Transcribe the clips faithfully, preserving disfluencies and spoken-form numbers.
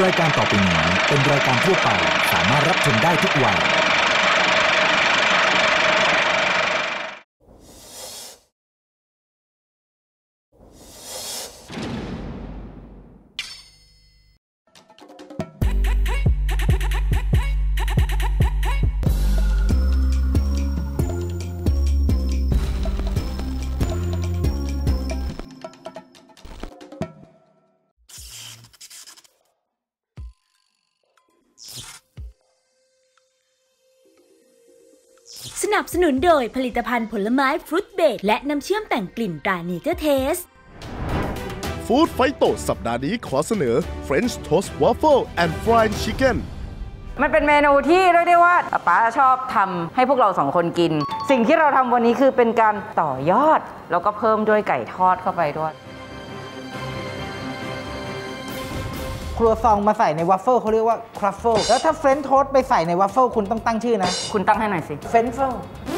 รายการต่อไปนี้เป็นรายการทั่วไปสามารถรับชมได้ทุกวัยสนับสนุนโดยผลิตภัณฑ์ผลไม้ฟรุตเบรดและน้ำเชื่อมแต่งกลิ่นตราเนเจอร์เทสฟู้ดไฟโตสัปดาห์นี้ขอเสนอ French Toast Waffle and Fried Chicken มันเป็นเมนูที่เรียกได้ว่าป๊าชอบทำให้พวกเราสองคนกินสิ่งที่เราทำวันนี้คือเป็นการต่อยอดแล้วก็เพิ่มด้วยไก่ทอดเข้าไปด้วยครัวซองมาใส่ในวัฟเฟิลเขาเรียกว่าครัฟเฟิลแล้วถ้าเฟรนช์โทสต์ไปใส่ในวัฟเฟิลคุณต้องตั้งชื่อนะคุณตั้งให้หน่อยสิเฟรนช์เฟิล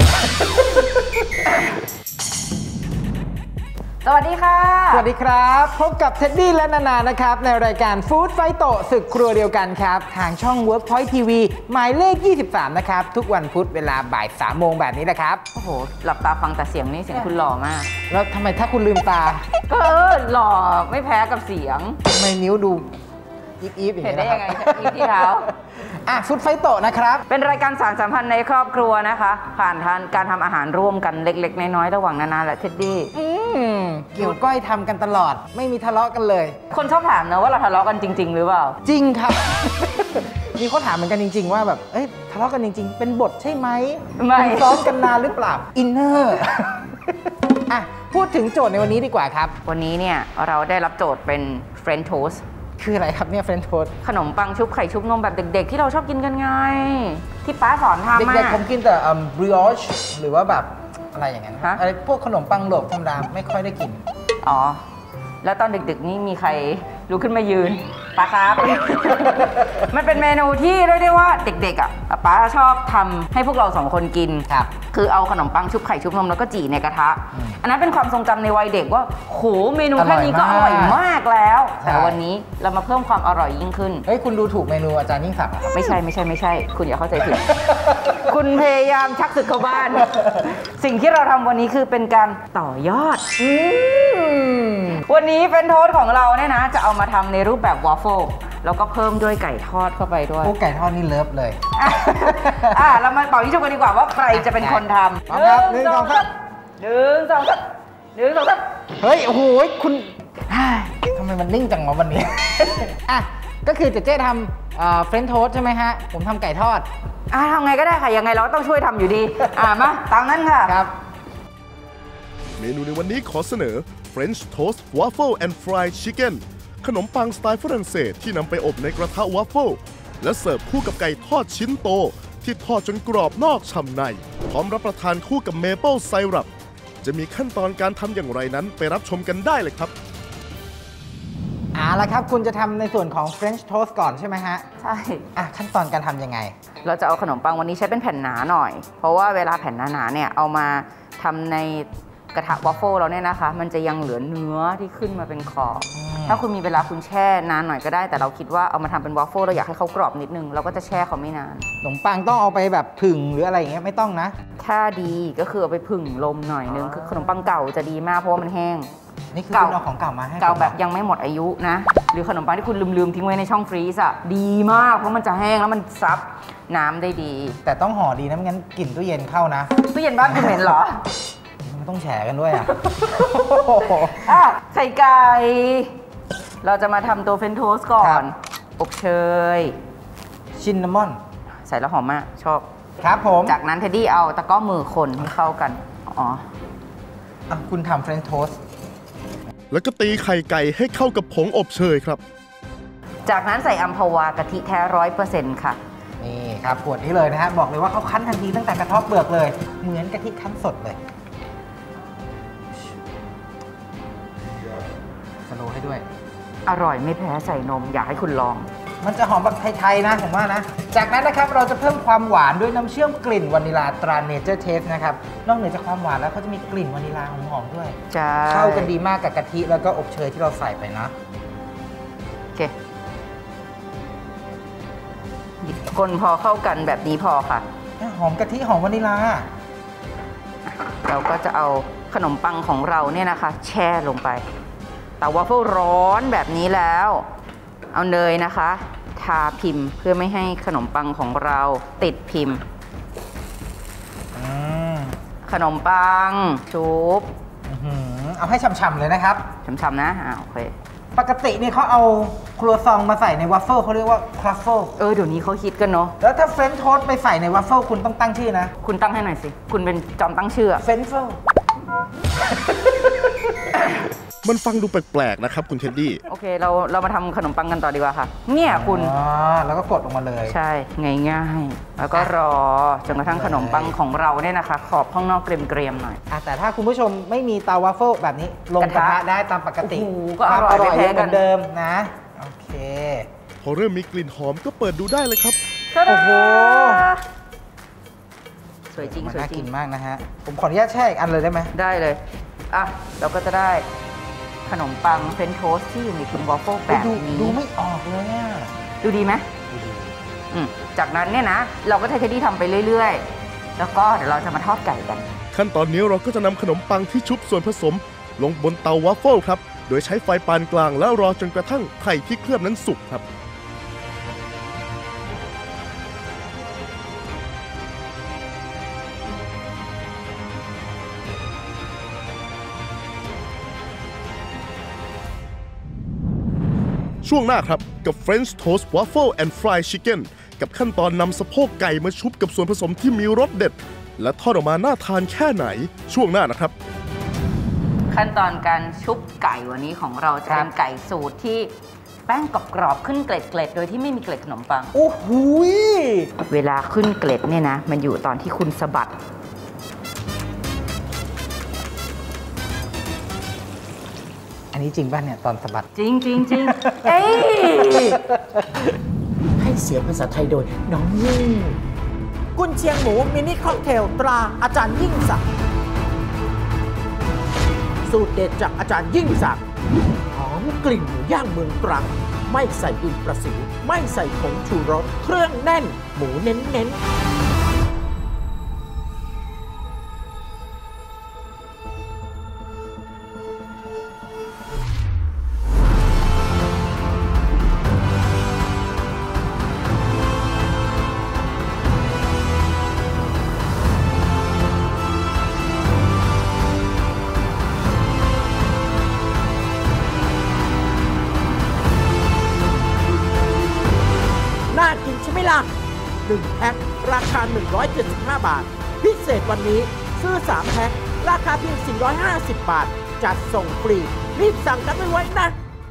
สวัสดีค่ะสวัสดีครับพบกับเท็ดดี้และนานานะครับในรายการฟู้ดไฟโตศึกครัวเดียวกันครับทางช่อง Workpoint ที วี หมายเลขยี่สิบสามนะครับทุกวันพุธเวลาบ่ายสามโมงแบบนี้นะครับโอ้โหหลับตาฟังแต่เสียงนี่เสียงคุณหล่อมากแล้วทำไมถ้าคุณลืมตาก็เออหล่อไม่แพ้กับเสียงทำไมนิ้วดูอีฟอีฟอย่างนี้เห็นได้ยังไงอีฟที่เท้าอ่ะฟู้ดไฟโตนะครับเป็นรายการสานสัมพันธ์ในครอบครัวนะคะผ่านทางการทำอาหารร่วมกันเล็กๆน้อยๆระหว่างนานาและเท็ดดี้เกี่ยวก้อยทำกันตลอดไม่มีทะเลาะกันเลยคนชอบถามนะว่าเราทะเลาะกันจริงๆหรือเปล่าจริงครับมีเขาถามเหมือนกันจริงๆว่าแบบเอ้ยทะเลาะกันจริงๆเป็นบทใช่ไหมไม่ซ้อมกันนานหรือเปล่าอินเนอร์อ่ะพูดถึงโจทย์ในวันนี้ดีกว่าครับวันนี้เนี่ยเราได้รับโจทย์เป็น French Toast คืออะไรครับเนี่ยเฟรนช์โทสต์ขนมปังชุบไข่ชุบนมแบบเด็กๆที่เราชอบกินกันไงที่ป้าสอนทำเด็กๆผมกินแต่บริออชหรือว่าแบบอะไรอย่างเงี้ยอะไรพวกขนมปังโหลบธรรมดาไม่ค่อยได้กินอ๋อแล้วตอนดึกๆนี่มีใครลุกขึ้นมายืนป้าครับ มันเป็นเมนูที่เรียกได้ว่าเด็กๆอ่ะป้าชอบทำให้พวกเราสองคนกินครับคือเอาขนมปังชุบไข่ชุบนมแล้วก็จี่ในกระทะอันนั้นเป็นความทรงจำในวัยเด็กว่าโหเมนูแค่นี้ก็อร่อยมากแล้วแต่วันนี้เรามาเพิ่มความอร่อยยิ่งขึ้นเฮ้ยคุณดูถูกเมนูอาจารย์ยิ่งศักดิ์ไม่ใช่ไม่ใช่ไม่ใช่คุณอย่าเข้าใจผิด คุณพยายามชักศึกเข้าบ้าน สิ่งที่เราทำวันนี้คือเป็นการต่อยอดวันนี้เป็นโทสต์ของเราเนี่ยนะจะเอามาทำในรูปแบบวอฟเฟิลแล้วก็เพิ่มด้วยไก่ทอดเข้าไปด้วยโอ้ไก่ทอดนี่เลิฟเลยอ่ะเรามาเป่ายิงฉุบกันดีกว่าว่าใครจะเป็นคนทำครับหนึ่งสองสามหนึ่งสองสามหนึ่งสองสามเฮ้ยโอ้โหคุณทำไมมันนิ่งจังวะวันนี้อ่ะก็คือเจ๊เจ๊ทำเฟรนช์โทสต์ใช่ไหมฮะผมทำไก่ทอดอ่ะทำไงก็ได้ค่ะยังไงเราก็ต้องช่วยทำอยู่ดีอ่ะมาตามนั้นค่ะครับเมนูในวันนี้ขอเสนอ French Toast Waffle and Fried Chicken ขนมปังสไตล์ฝรั่งเศสที่นำไปอบในกระทะวัฟเฟิลและเสิร์ฟคู่กับไก่ทอดชิ้นโตที่ทอดจนกรอบนอกฉ่ำในพร้อมรับประทานคู่กับเมเปิลไซรัปจะมีขั้นตอนการทำอย่างไรนั้นไปรับชมกันได้เลยครับเอาละครับคุณจะทำในส่วนของ French Toast ก่อนใช่ไหมฮะใช่อ่ะขั้นตอนการทำยังไงเราจะเอาขนมปังวันนี้ใช้เป็นแผ่นหนาหน่อยเพราะว่าเวลาแผ่นหนาๆเนี่ยเอามาทำในกระทะวอฟเฟิลเราเนี่ยนะคะมันจะยังเหลือเนื้อที่ขึ้นมาเป็นขอบถ้าคุณมีเวลาคุณแช่นานหน่อยก็ได้แต่เราคิดว่าเอามาทำเป็นวอฟเฟิลเราอยากให้เขากรอบนิดนึงเราก็จะแช่เขาไม่นานขนมปังต้องเอาไปแบบผึ่งหรืออะไรอย่างเงี้ยไม่ต้องนะแค่ดีก็คือเอาไปผึ่งลมหน่อยนึงคือขนมปังเก่าจะดีมากเพราะว่ามันแห้งนี่คือคุณเอาของเก่ามาให้เก่าแบบยังไม่หมดอายุนะหรือขนมปังที่คุณลืมๆทิ้งไว้ในช่องฟรีซอ่ะดีมากเพราะมันจะแห้งแล้วมันซับน้ำได้ดีแต่ต้องห่อดีนะไม่งั้นกลิ่นตู้เย็นเข้านะตู้เย็นบ้านคุณเหม็นเหรอต้องแฉกันด้วยอ่ะอ่ะไข่ไก่เราจะมาทำตัวเฟรนช์โทสต์ก่อนอบเชยชินนามอนใส่แล้วหอมมากชอบครับผมจากนั้นเท็ดดี้เอาตะก้อมือคนให้เข้ากันอ๋ออ่ะคุณทำเฟรนช์โทสต์แล้วก็ตีไข่ไก่ให้เข้ากับผงอบเชยครับจากนั้นใส่อัมพวากะทิแท้ร้อยเปอร์เซ็นต์ค่ะนี่ครับขวดนี้เลยนะฮะบอกเลยว่าเขาคั้นทันทีตั้งแต่กระเทาะเปลือกเลยเหมือนกะทิคั้นสดเลยสโลว์ให้ด้วยอร่อยไม่แพ้ใส่นมอยากให้คุณลองมันจะหอมแบบไทยๆนะผมว่านะจากนั้นนะครับเราจะเพิ่มความหวานด้วยน้ำเชื่อมกลิ่นวานิลาตราเนเจอร์เทสนะครับนอกเหนือจากความหวานแล้วเขาจะมีกลิ่นวานิลาหอมๆด้วยเข้ากันดีมากกับกะทิแล้วก็อบเชยที่เราใส่ไปนะโอเคคนพอเข้ากันแบบนี้พอค่ะหอมกะทิหอมวานิลาเราก็จะเอาขนมปังของเราเนี่ยนะคะแช่ลงไปเตาวาฟเฟิลร้อนแบบนี้แล้วเอาเนยนะคะทาพิมพ์เพื่อไม่ให้ขนมปังของเราติดพิมพ์ขนมปังชุบเอาให้ฉ่ำๆเลยนะครับฉ่ำๆนะอ่าโอเคปกตินี่เขาเอาครัวซองมาใส่ในวัฟเฟิลเขาเรียกว่าครัฟเฟิลเออเดี๋ยวนี้เขาฮิตกันเนาะแล้วถ้าเฟรนช์โทสต์ไปใส่ในวัฟเฟิลคุณต้องตั้งชื่อนะคุณตั้งให้หน่อยสิคุณเป็นจอมตั้งชื่อเฟรนช์เฟิลมันฟังดูแปลกๆนะครับคุณเท็ดดี้โอเคเราเรามาทำขนมปังกันต่อดีกว่าค่ะเนี่ยคุณอ๋อแล้วก็กดลงมาเลยใช่ง่ายๆแล้วก็รอจนกระทั่งขนมปังของเราเนี่ยนะคะขอบข้างนอกเกรียมๆหน่อยแต่ถ้าคุณผู้ชมไม่มีเตาวัฟเฟิลแบบนี้ลงกระทะได้ตามปกติก็อร่อยไม่แพ้กันเดิมนะโอเคพอเริ่มมีกลิ่นหอมก็เปิดดูได้เลยครับโอ้โหสวยจริงสวยจริงน่ากินมากนะฮะผมขออนุญาตแช่อีกอันเลยได้ไหมได้เลยอ่ะเราก็จะได้ขนมปังเฟรนช์โทสต์ที่อยู่ในถุงวอฟเฟิลแบบนี้ดูไม่ออกเลยอ่ะดูดีไหมจากนั้นเนี่ยนะเราก็ใช้เทดดี้ทำไปเรื่อยๆแล้วก็เดี๋ยวเราจะมาทอดไก่กันขั้นตอนนี้เราก็จะนำขนมปังที่ชุบส่วนผสมลงบนเตาวอฟเฟิลครับโดยใช้ไฟปานกลางแล้วรอจนกระทั่งไข่ที่เคลือบนั้นสุกครับช่วงหน้าครับกับ French Toast Waffle and Fried Chicken กับขั้นตอนนำสะโพกไก่มาชุบกับส่วนผสมที่มีรสเด็ดและทอดออกมาน่าทานแค่ไหนช่วงหน้านะครับขั้นตอนการชุบไก่วันนี้ของเราจะเป็นไก่สูตรที่แป้งกรอบๆขึ้นเกล็ดๆโดยที่ไม่มีเกล็ดขนมปังโอ้โหเวลาขึ้นเกล็ดเนี่ยนะมันอยู่ตอนที่คุณสะบัดอันนี้จริงป่ะเนี่ยตอนสะบัดจริงจริงจริงเอ้ยให้เสียงภาษาไทยโดยน้องยิ่งกุนเชียงหมูมินิค็อกเทลตราอาจารย์ยิ่งศักดิ์สูตรเด็ดจากอาจารย์ยิ่งศักดิ์หอมกลิ่นหมูย่างเมืองตรังไม่ใส่ดินประสิวไม่ใส่ผงชูรสเครื่องแน่นหมูเน้นๆน่ากินใช่ไหมล่ะหนึ่งแพ็คราคาหนึ่งร้อยเจ็ดสิบห้าบาทพิเศษวันนี้ซื้อสามแพ็คราคาเพียงสี่ร้อยห้าสิบบาทจัดส่งฟรีรีบสั่งกันไว้นะ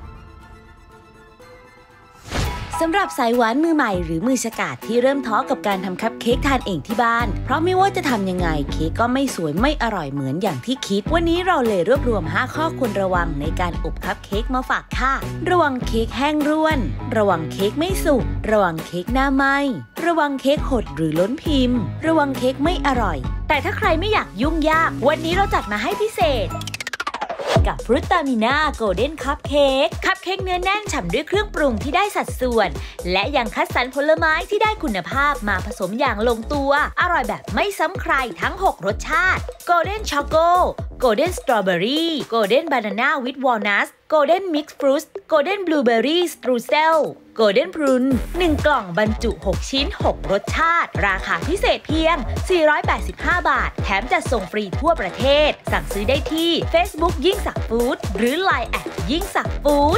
สำหรับสายหวานมือใหม่หรือมือฉกาจที่เริ่มท้อกับการทำคัพเค้กทานเองที่บ้านเพราะไม่ว่าจะทำยังไงเค้กก็ไม่สวยไม่อร่อยเหมือนอย่างที่คิดวันนี้เราเลยรวบรวมห้าข้อควรระวังในการอบคัพเค้กมาฝากค่ะระวังเค้กแห้งร่วนระวังเค้กไม่สุกระวังเค้กหน้าไหม้ระวังเค้กหดหรือล้นพิมพ์ระวังเค้กไม่อร่อยแต่ถ้าใครไม่อยากยุ่งยากวันนี้เราจัดมาให้พิเศษกับฟรุตตามิน่าโกลเด้นคัพเค้กคัพเค้กเนื้อแน่นฉ่ำด้วยเครื่องปรุงที่ได้สัดส่วนและยังคัดสรรผลไม้ที่ได้คุณภาพมาผสมอย่างลงตัวอร่อยแบบไม่ซ้ำใครทั้งหกรสชาติโกลเด้นช็อกโกโกลเด้นสตรอเบอรี่โกลเด้นบานาน่าวิดวอลนัทโกลเด้นมิกซ์ฟรุตโกลเด้นบลูเบอร์รี่สตรูเซลโกลเด้นพรุนหนึ่งกล่องบรรจุหกชิ้นหกรสชาติราคาพิเศษเพียงสี่ร้อยแปดสิบห้าบาทแถมจัดส่งฟรีทั่วประเทศสั่งซื้อได้ที่ Facebook ยิ่งศักดิ์ฟู้ดหรือ ไลน์ แอทยิ่งศักดิ์ฟู้ด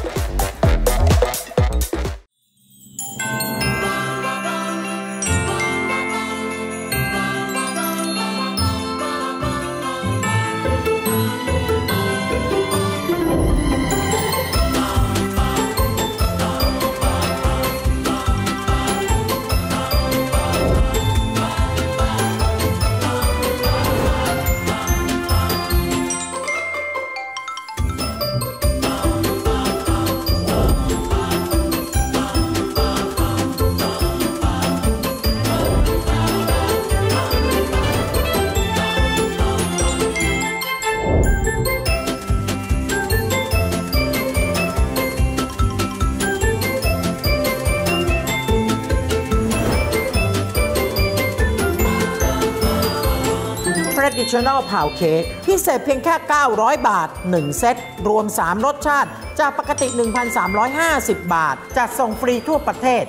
Traditional Pound Cake พิเศษเพียงแค่ เก้าร้อย บาท หนึ่ง เซต รวม สาม รสชาติ จากปกติ หนึ่งพันสามร้อยห้าสิบ บาท จัดส่งฟรีทั่วประเทศ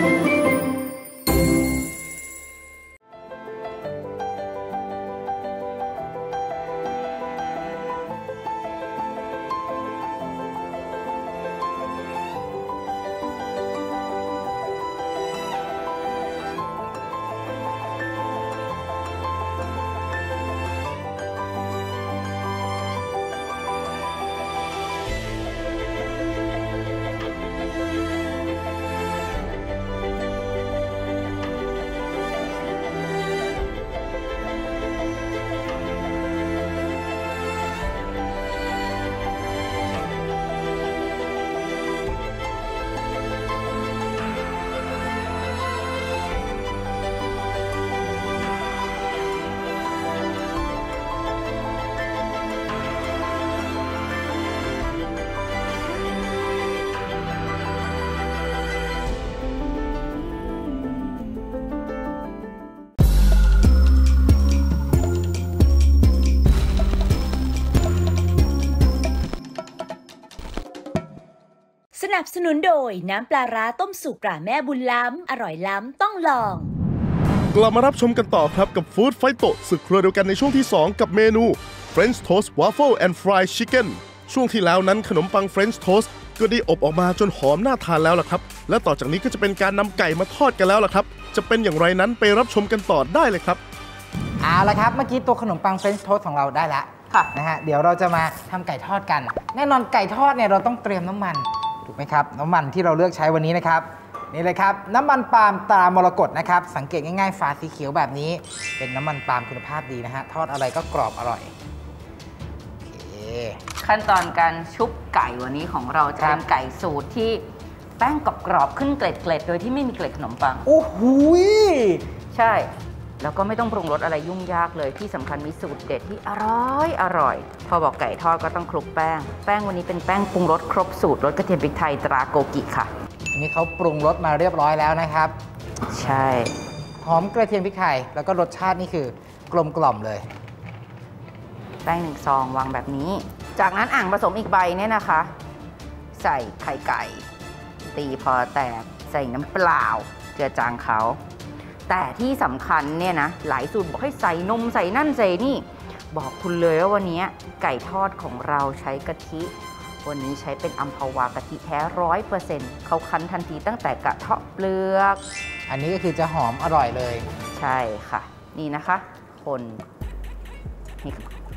สนับสนุนโดยน้ำปลาร้าต้มสุกตราแม่บุญล้ำอร่อยล้ำต้องลองกลับมารับชมกันต่อครับกับฟู้ดไฟโตศึกครัวเดียวกันในช่วงที่ สอง กับเมนู French Toast Waffle and Fried Chicken ช่วงที่แล้วนั้นขนมปัง French Toast ก็ได้อบออกมาจนหอมน่าทานแล้วล่ะครับและต่อจากนี้ก็จะเป็นการนำไก่มาทอดกันแล้วล่ะครับจะเป็นอย่างไรนั้นไปรับชมกันต่อได้เลยครับเอาละครับเมื่อกี้ตัวขนมปัง French Toast ของเราได้แล้วนะฮะเดี๋ยวเราจะมาทำไก่ทอดกันแน่นอนไก่ทอดเนี่ยเราต้องเตรียมน้ำมันถูกไหมครับน้ำมันที่เราเลือกใช้วันนี้นะครับนี่เลยครับน้ำมันปาล์มตรามรกตนะครับสังเกตง่ายๆฝาสีเขียวแบบนี้เป็นน้ำมันปาล์มคุณภาพดีนะฮะทอดอะไรก็กรอบอร่อยโอเคขั้นตอนการชุบไก่วันนี้ของเราจะเป็นไก่สูตรที่แป้งกรอบๆขึ้นเกล็ดๆโดยที่ไม่มีเกล็ดขนมปังโอ้โหใช่แล้วก็ไม่ต้องปรุงรสอะไรยุ่งยากเลยที่สำคัญมีสูตรเด็ดที่อร่อยอร่อยพอบอกไก่ทอดก็ต้องคลุกแป้งแป้งวันนี้เป็นแป้งปรุงรสครบสูตรรสกระเทียมพริกไทยตราโกกิค่ะอันนี้เขาปรุงรสมาเรียบร้อยแล้วนะครับใช่หอมกระเทียมพริกไทยแล้วก็รสชาตินี่คือกลมกล่อมเลยแป้งหนึ่งซองวางแบบนี้จากนั้นอ่างผสมอีกใบเนี่ยนะคะใส่ไข่ไก่ตีพอแตกใส่น้ำเปล่าเจือจางเขาแต่ที่สำคัญเนี่ยนะหลายสูตรบอกให้ใส่นมใส่นั่นใส่นี่บอกคุณเลยว่าวันนี้ไก่ทอดของเราใช้กะทิวันนี้ใช้เป็นอัมพวากะทิแท้ร้อยเปอร์เซ็นต์เขาคั้นทันทีตั้งแต่กระเทาะเปลือกอันนี้ก็คือจะหอมอร่อยเลยใช่ค่ะนี่นะคะคนนี่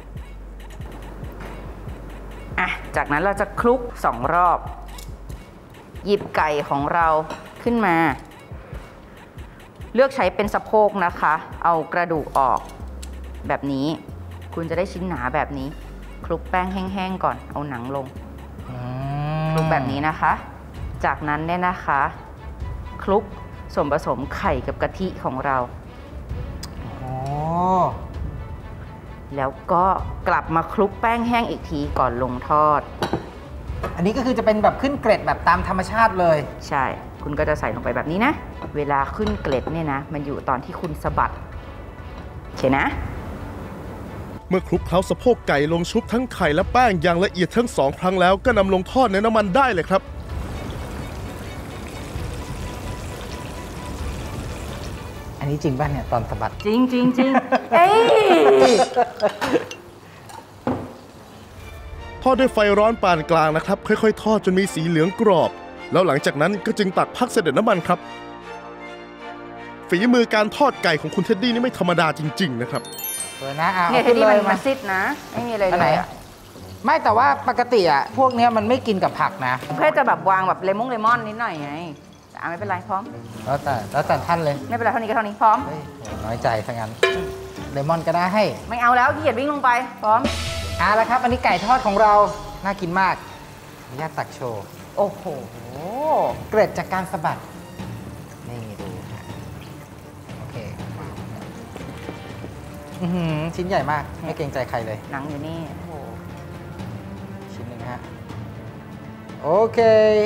อ่ะจากนั้นเราจะคลุกสองรอบหยิบไก่ของเราขึ้นมาเลือกใช้เป็นสะโพกนะคะเอากระดูกออกแบบนี้คุณจะได้ชิ้นหนาแบบนี้คลุกแป้งแห้งๆก่อนเอาหนังลงคลุกแบบนี้นะคะจากนั้นเนี่ยนะคะคลุกส่วนผสมไข่กับกะทิของเราแล้วก็กลับมาคลุกแป้งแห้งอีกทีก่อนลงทอดอันนี้ก็คือจะเป็นแบบขึ้นเกล็ดแบบตามธรรมชาติเลยใช่คุณก็จะใส่ลงไปแบบนี้นะเวลาขึ้นเกล็ดเนี่ยนะมันอยู่ตอนที่คุณสะบัดใช่นะเมื่อคลุกเคล้าสะโพกไก่ลงชุบทั้งไข่และแป้งอย่างละเอียดทั้งสองครั้งแล้วก็นำลงทอดในน้ำมันได้เลยครับอันนี้จริงป่ะเนี่ยตอนสะบัดจริงจริงจริงเอ้ยทอดด้วยไฟร้อนปานกลางนะครับค่อยๆทอดจนมีสีเหลืองกรอบแล้วหลังจากนั้นก็จึงตักพักเสด็จน้ำมันครับฝีมือการทอดไก่ของคุณเท็ดดี้นี่ไม่ธรรมดาจริงๆนะครับเออนะเอาเนี่ยเท็ดดี้มันมาซิดนะไม่มีอะไรเลยอ่ะไม่แต่ว่าปกติอ่ะพวกนี้มันไม่กินกับผักนะแค่จะแบบวางแบบเลมอนเลมอนนิดหน่อยไงอ่ะไม่เป็นไรพร้อมแล้วแต่แล้วแต่ท่านเลยไม่เป็นไรเท่านี้ก็เท่านี้พร้อมน้อยใจซะงั้นเลมอนก็ได้ให้ไม่เอาแล้วขี้เกียจวิ่งลงไปพร้อมเอาละครับอันนี้ไก่ทอดของเราน่ากินมากอนุญาตตักโชว์โอ้โหเกล็ดจากการสะบัดนี่ดูฮะโอเคชิ้นใหญ่มากไม่เกรงใจใครเลยหนังอยู่นี่โอ้โหชิ้นหนึ่งฮะโอเค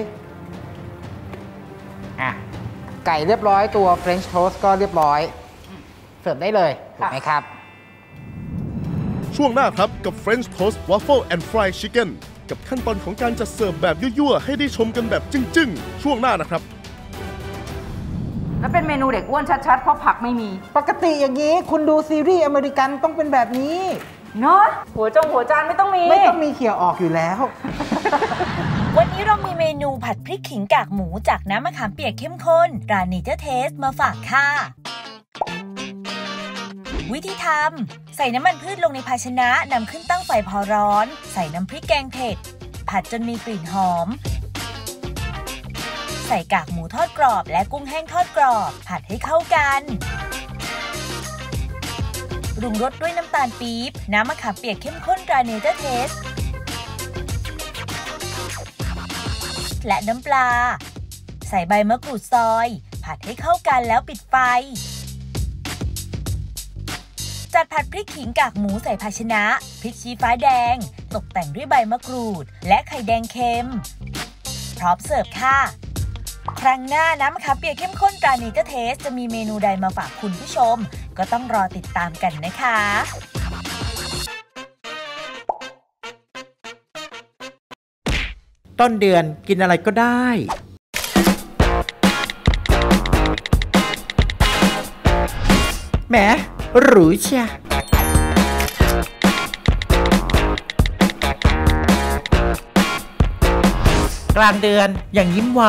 อ่ะไก่เรียบร้อยตัว French Toast ก็เรียบร้อยเสิร์ฟได้เลยถูกไหมครับช่วงหน้าครับกับ French Toast Waffle and Fried Chicken กับขั้นตอนของการจัดเสิร์ฟแบบยั่วๆให้ได้ชมกันแบบจึ้งๆช่วงหน้านะครับแล้วเป็นเมนูเด็กอ้วนชัดๆเพราะผักไม่มีปกติอย่างนี้คุณดูซีรีส์อเมริกันต้องเป็นแบบนี้เนาะหัวจงหัวจานไม่ต้องมีไม่ต้องมีเขี่ยออกอยู่แล้ววันนี้เรามีเมนูผัดพริกขิงกากหมูจากน้ำมะขามเปียกเข้มข้นร้าน Nature Taste มาฝากค่ะวิธีทำใส่น้ำมันพืชลงในภาชนะนำขึ้นตั้งไฟพอร้อนใส่น้ำพริกแกงเผ็ดผัดจนมีกลิ่นหอมใส่กากหมูทอดกรอบและกุ้งแห้งทอดกรอบผัดให้เข้ากันปรุงรสด้วยน้ำตาลปี๊บน้ำมะขามเปียกเข้มข้นตรา Nature Taste และน้ำปลาใส่ใบมะกรูดซอยผัดให้เข้ากันแล้วปิดไฟจัดผัดพริกขิงกากหมูใส่ภาชนะพริกชี้ฟ้าแดงตกแต่งด้วยใบมะกรูดและไข่แดงเค็มพร้อมเสิร์ฟค่ะครั้งหน้าน้ำมะขามเปียกเข้มข้นตรา Nature Taste จะมีเมนูใดมาฝากคุณผู้ชมก็ต้องรอติดตามกันนะคะต้นเดือนกินอะไรก็ได้แหมหรูเชียกลางเดือนอย่างยิ้มไหว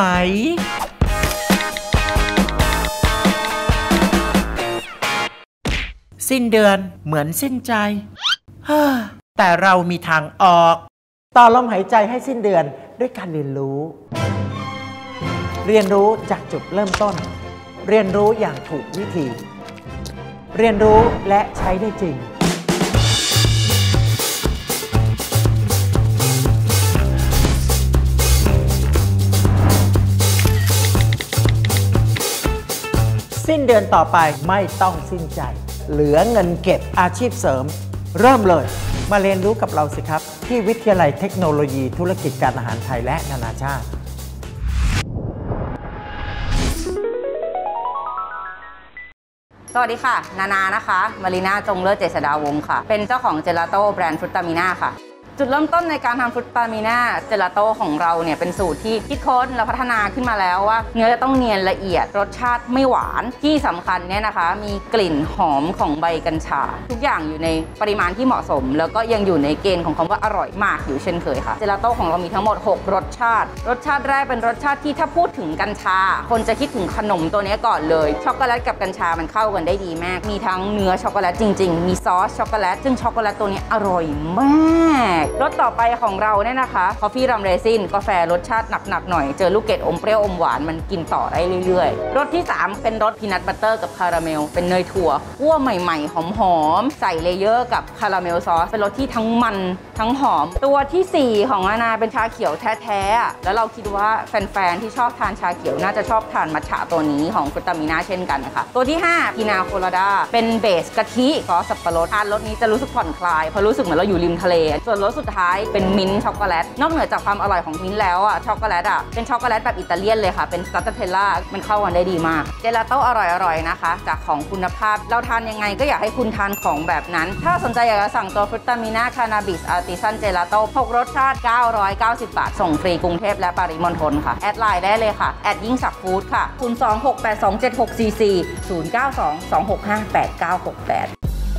สิ้นเดือนเหมือนสิ้นใจแต่เรามีทางออกต่อลมหายใจให้สิ้นเดือนด้วยการเรียนรู้เรียนรู้จากจุดเริ่มต้นเรียนรู้อย่างถูกวิธีเรียนรู้และใช้ได้จริงสิ้นเดือนต่อไปไม่ต้องสิ้นใจเหลือเงินเก็บอาชีพเสริมเริ่มเลยมาเรียนรู้กับเราสิครับที่วิทยาลัยเทคโนโลยีธุรกิจการอาหารไทยและนานาชาติสวัสดีค่ะนานานะคะมารีนาจงเลิศเจษฎาวงศ์ค่ะเป็นเจ้าของเจลาโต้แบรนด์ฟรุตตามิน่าค่ะจุดเริ่มต้นในการทำฟรุตตามิน่าเจลาโต้ของเราเนี่ยเป็นสูตรที่คิดค้นและพัฒนาขึ้นมาแล้วว่าเนื้อจะต้องเนียนละเอียดรสชาติไม่หวานที่สำคัญเนี่ยนะคะมีกลิ่นหอมของใบกัญชาทุกอย่างอยู่ในปริมาณที่เหมาะสมแล้วก็ยังอยู่ในเกณฑ์ของคำว่าอร่อยมากอยู่เช่นเคยค่ะเจลาโต้ของเรามีทั้งหมดหกรสชาติรสชาติแรกเป็นรสชาติที่ถ้าพูดถึงกัญชาคนจะคิดถึงขนมตัวนี้ก่อนเลยช็อกโกแลตกับกัญชามันเข้ากันได้ดีมากมีทั้งเนื้อช็อกโกแลตจริงๆมีซอสช็อกโกแลตซึ่งช็อกโกแลตตัวนี้อร่อยมากรสต่อไปของเราเนี่ยนะคะคอฟฟี่รัมเรซินกาแฟรสชาติหนักๆหน่อยเจอลูกเกดอมเปรี้ยวอมหวานมันกินต่อได้เรื่อยๆรสที่สามเป็นรสพีนัทบัตเตอร์กับคาราเมลเป็นเนยถั่วคั่วใหม่ๆหอมๆใส่เลเยอร์กับคาราเมลซอสเป็นรสที่ทั้งมันทั้งหอมตัวที่สี่ของอาณาเป็นชาเขียวแท้ๆแล้วเราคิดว่าแฟนๆที่ชอบทานชาเขียวน่าจะชอบทานมัทฉะตัวนี้ของฟรุตตามิน่าเช่นกันนะคะตัวที่ห้าพีนาโคลาดาเป็นเบสกะทิซอสสับปะรดทานรสนี้จะรู้สึกผ่อนคลายเพราะรู้สึกเหมือนเราอยู่ริมทะเลส่วนรสสุดท้ายเป็นมิ้นท์ช็อกโกแลตนอกเหนือจากความอร่อยของมิ้นท์แล้วอ่ะช็อกโกแลตอ่ะเป็นช็อกโกแลตแบบอิตาเลียนเลยค่ะเป็นสตาร์เทลล่ามันเข้ากันได้ดีมากเจลาโต้อร่อยๆนะคะจากของคุณภาพเราทานยังไงก็อยากให้คุณทานของแบบนั้นถ้าสนใจอยากจะสั่งตัวฟรุตตามิน่าคานาบิสอาร์ติซันเจลาโต้หกรสชาติเก้าร้อยเก้าสิบบาทส่งฟรีกรุงเทพและปริมณฑลค่ะแอดไลน์ได้เลยค่ะแอดยิ่งศักดิ์ฟู้ดค่ะศูนย์ สอง หก แปด สอง เจ็ด หก สี่ สี่ ศูนย์ เก้า สอง สอง หก ห้า แปด เก้า หก แปด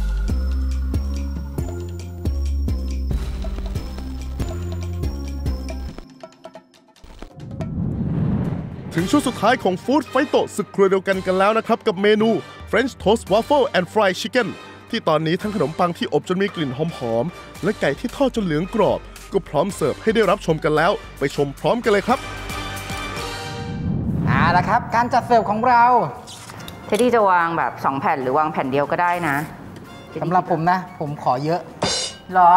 ถึงช่วงสุดท้ายของฟู้ดไฟโตศึกครัวเดียวกันกันแล้วนะครับกับเมนู French Toast Waffle and Fried Chicken ที่ตอนนี้ทั้งขนมปังที่อบจนมีกลิ่นหอมๆและไก่ที่ทอดจนเหลืองกรอบก็พร้อมเสิร์ฟให้ได้รับชมกันแล้วไปชมพร้อมกันเลยครับเอาละครับการจัดเสิร์ฟของเราเทดดี้จะวางแบบสองแผ่นหรือวางแผ่นเดียวก็ได้นะสำหรับผมนะผมขอเยอะหรอ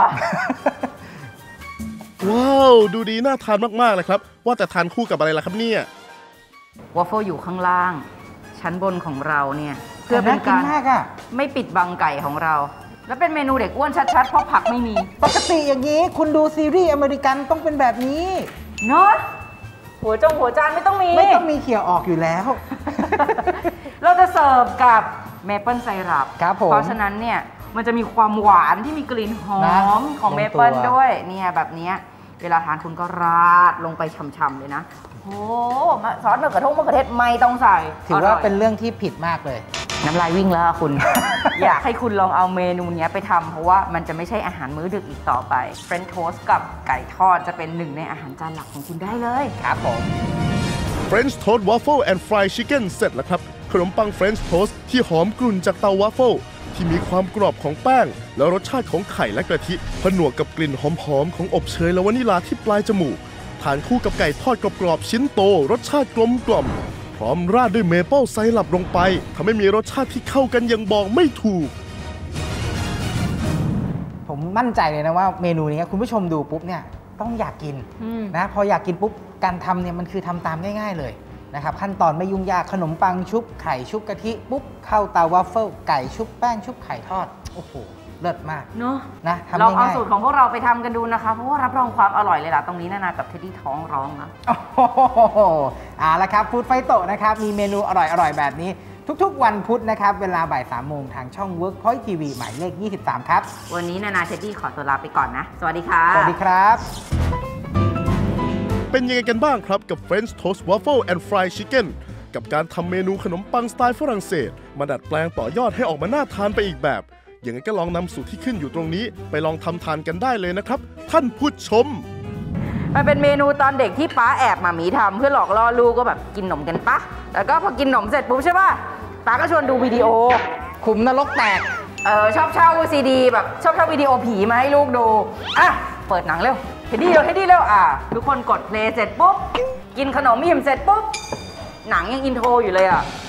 ว้าวดูดีน่าทานมากๆเลยครับว่าแต่ทานคู่กับอะไรล่ะครับเนี่ยวอฟเฟิลอยู่ข้างล่างชั้นบนของเราเนี่ยเพื่อเป็นการไม่ปิดบังไก่ของเราแล้วเป็นเมนูเด็กอ้วนชัดๆเพราะผักไม่มีปกติอย่างนี้คุณดูซีรีส์อเมริกันต้องเป็นแบบนี้เนาะหัวจงหัวจานไม่ต้องมีไม่ต้องมีเขี่ยออกอยู่แล้วเราจะเสิร์ฟกับเมเปิลไซรัปครับผมเพราะฉะนั้นเนี่ยมันจะมีความหวานที่มีกลิ่นหอมของเมเปิลด้วยเนี่ยแบบนี้เวลาทานคุณก็ราดลงไปช่ำๆเลยนะโอ้ซอสมะเขือเทศมะเขือเทศไม่ต้องใส่ถือว่าเป็นเรื่องที่ผิดมากเลยน้ำลายวิ่งแล้วคุณ อยากให้คุณลองเอาเมนูนี้ไปทำเพราะว่ามันจะไม่ใช่อาหารมื้อดึกอีกต่อไปเฟรนช์โทสต์กับไก่ทอดจะเป็นหนึ่งในอาหารจานหลักของคุณได้เลยครับผม French Toast Waffle and Fried Chicken เสร็จแล้วครับขนมปัง French Toast ที่หอมกรุ่นจากเตา Waffle ที่มีความกรอบของแป้งแล้วรสชาติของไข่และกะทิผนวกกับกลิ่นหอมๆของอบเชยและวานิลาที่ปลายจมูกทานคู่กับไก่ทอดกรอบๆชิ้นโตรสชาติกลมกล่อมพร้อมราดด้วยเมเปิลไซรัปลงไปทำให้มีรสชาติที่เข้ากันอย่างบอกไม่ถูกผมมั่นใจเลยนะว่าเมนูนี้คุณผู้ชมดูปุ๊บเนี่ยต้องอยากกินนะพออยากกินปุ๊บการทำเนี่ยมันคือทำตามง่ายๆเลยนะครับขั้นตอนไม่ยุ่งยากขนมปังชุบไข่ชุบกะทิปุ๊บเข้าเตาวัฟเฟิลไก่ชุบแป้งชุบไข่ทอดโอ้โหเลิศมากเนาะนะลองเอาสูตรของพวกเราไปทำกันดูนะคะเพราะว่ารับรองความอร่อยเลยล่ะตรงนี้นานากับเท็ดดี้ท้องร้องนะโอ้โหเอาละครับฟู้ดไฟโตะนะครับมีเมนูอร่อยๆแบบนี้ทุกๆวันพุธนะครับเวลาบ่ายสามโมงทางช่อง Workpoint ที วี หมายเลขยี่สิบสามครับวันนี้นานาเท็ดดี้ขอตัวลาไปก่อนนะสวัสดีค่ะสวัสดีครับเป็นยังไงกันบ้างครับกับ French Toast Waffle and Fried Chicken กับการทำเมนูขนมปังสไตล์ฝรั่งเศสมาดัดแปลงต่อยอดให้ออกมาน่าทานไปอีกแบบอย่างนั้นก็ลองนำสูตรที่ขึ้นอยู่ตรงนี้ไปลองทำทานกันได้เลยนะครับท่านผู้ชมมันเป็นเมนูตอนเด็กที่ป้าแอบมามีทำเพื่อหลอกล่อลูกก็แบบกินขนมกันปะแล้วก็พอกินขนมเสร็จปุ๊บใช่ป่ะป้าก็ชวนดูวิดีโอขุมนรกแตกเออชอบเช่าซีดีแบบชอบเช่าวิดีโอผีมาให้ลูกดูอ่ะเปิดหนังเร็วเฮดดี้เร็วเฮดดี้เร็วอ่ะทุกคนกดเพลย์เสร็จปุ๊บกินขนมอิ่มเสร็จปุ๊บหนังยังอินโทรอยู่เลยอ่ะ